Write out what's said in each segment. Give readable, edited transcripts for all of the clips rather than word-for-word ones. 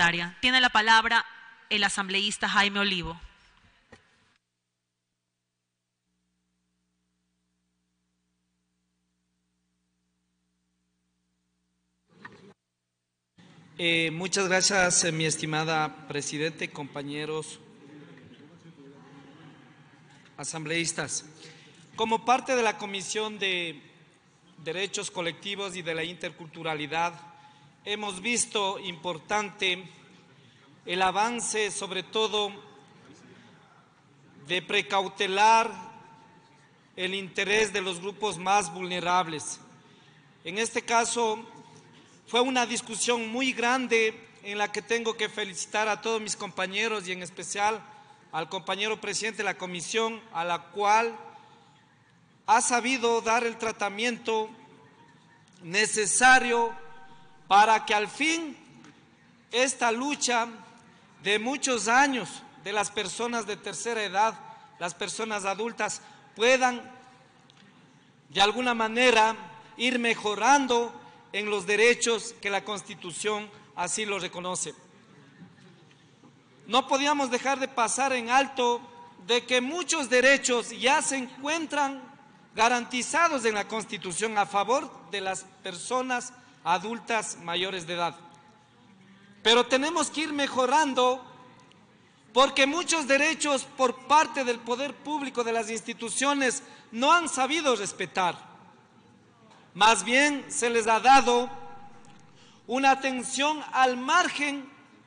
prioritaria. Tiene la palabra el asambleísta Jaime Olivo. Muchas gracias, mi estimada Presidente, compañeros asambleístas. Como parte de la Comisión de Derechos Colectivos y de la Interculturalidad, hemos visto importante el avance, sobre todo, de precautelar el interés de los grupos más vulnerables. En este caso, fue una discusión muy grande en la que tengo que felicitar a todos mis compañeros y en especial al compañero presidente de la comisión, a la cual ha sabido dar el tratamiento necesario para que al fin esta lucha de muchos años de las personas de tercera edad, las personas adultas, puedan de alguna manera ir mejorando en los derechos que la Constitución así lo reconoce. No podíamos dejar de pasar en alto de que muchos derechos ya se encuentran garantizados en la Constitución a favor de las personas adultas mayores de edad. Pero tenemos que ir mejorando porque muchos derechos por parte del poder público, de las instituciones, no han sabido respetar. Más bien se les ha dado una atención al margen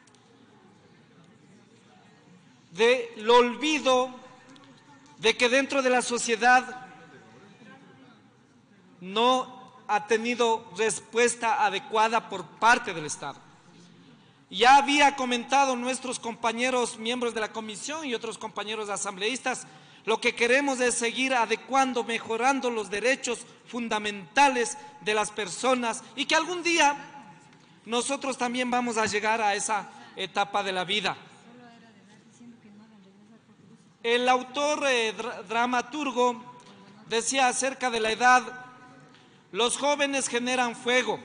del olvido de que dentro de la sociedad no ha tenido respuesta adecuada por parte del Estado. Ya había comentado nuestros compañeros miembros de la comisión y otros compañeros asambleístas, lo que queremos es seguir adecuando, mejorando los derechos fundamentales de las personas y que algún día nosotros también vamos a llegar a esa etapa de la vida. El autor dramaturgo decía acerca de la edad: los jóvenes generan fuego,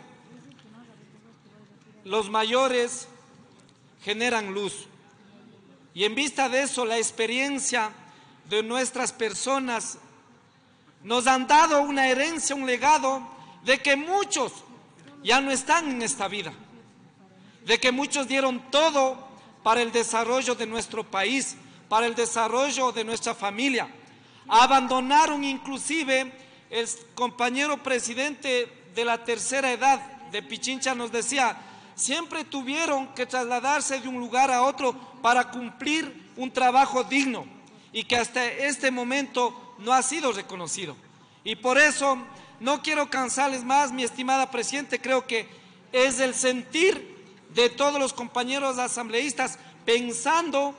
los mayores generan luz. Y en vista de eso, la experiencia de nuestras personas nos han dado una herencia, un legado de que muchos ya no están en esta vida, de que muchos dieron todo para el desarrollo de nuestro país, para el desarrollo de nuestra familia. Abandonaron inclusive, el compañero presidente de la tercera edad de Pichincha nos decía, siempre tuvieron que trasladarse de un lugar a otro para cumplir un trabajo digno y que hasta este momento no ha sido reconocido. Y por eso no quiero cansarles más, mi estimada Presidente, creo que es el sentir de todos los compañeros asambleístas pensando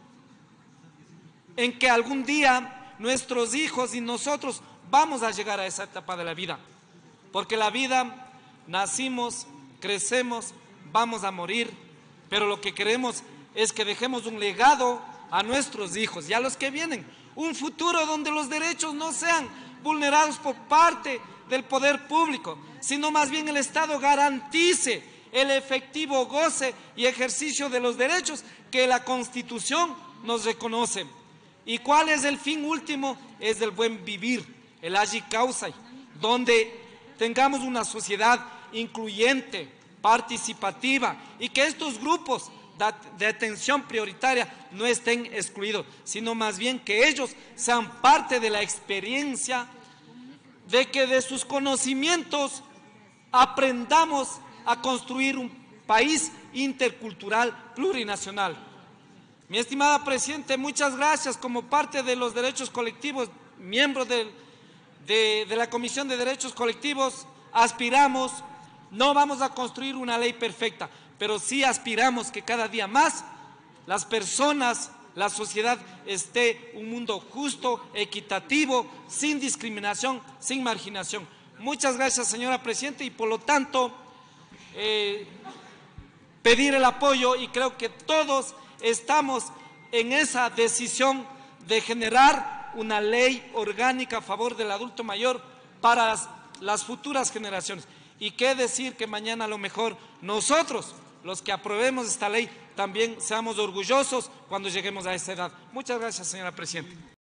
en que algún día nuestros hijos y nosotros vamos a llegar a esa etapa de la vida. Porque la vida, nacimos, crecemos, vamos a morir, pero lo que queremos es que dejemos un legado a nuestros hijos y a los que vienen, un futuro donde los derechos no sean vulnerados por parte del poder público, sino más bien el Estado garantice el efectivo goce y ejercicio de los derechos que la Constitución nos reconoce. ¿Y cuál es el fin último? Es el buen vivir, el agi causai, donde tengamos una sociedad incluyente, participativa y que estos grupos de atención prioritaria no estén excluidos, sino más bien que ellos sean parte de la experiencia, de que de sus conocimientos aprendamos a construir un país intercultural plurinacional. Mi estimada Presidente, muchas gracias. Como parte de los derechos colectivos, miembro de la Comisión de Derechos Colectivos, aspiramos, no vamos a construir una ley perfecta, pero sí aspiramos que cada día más las personas, la sociedad esté un mundo justo, equitativo, sin discriminación, sin marginación. Muchas gracias, señora Presidenta, y por lo tanto pedir el apoyo, y creo que todos estamos en esa decisión de generar una ley orgánica a favor del adulto mayor para las futuras generaciones. Y qué decir que mañana a lo mejor nosotros los que aprobemos esta ley, también seamos orgullosos cuando lleguemos a esa edad. Muchas gracias, señora presidenta.